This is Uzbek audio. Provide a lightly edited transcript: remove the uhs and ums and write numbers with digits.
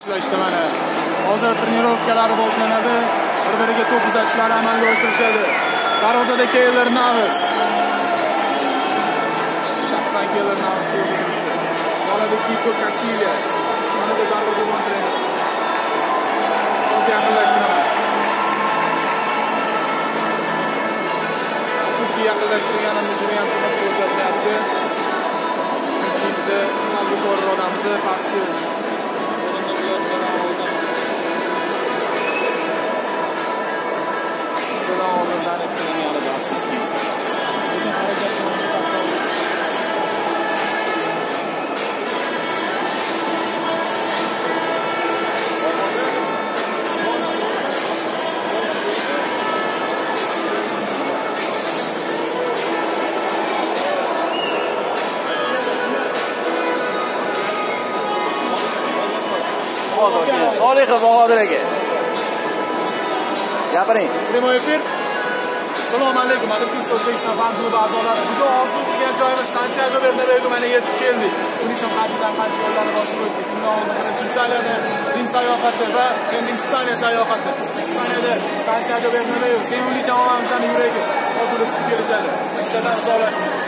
İşte mana hozir trenirovkalar boshlanadi. Bir-biriga to'p uzatishlarni amalga oshirishadi. Darvozada Keylor Navas. Shaxsan Keylor Navas Qoladi Kiko Casillas. Mana bu darvozabon trener. Hozir yaqinlashtiraman. Afsuski yaqinlashtirganimiz juda ham ko'p ko'rsatyapti. Bizni salbiy ko'rib odamimizni pastga Solih Bahodir aka. Gapiring. Prямой efir. Assalomu alaykum. O'zbekiston fan klubi a'zolari. Bugun orzu qilgan joyimiz Santiago Bernabeu mana yetib keldik. Buning uchun qancha yo'llarni bosib o'tdik. Bundan oldin birinchi Italiyada Rim sayohati va endi Ispaniya sayohati. Ispaniyada Santiago Bernabeu sevimli jamoamizning yuragi hozir chiqib kelishadi. Bittadan sog'lashdi.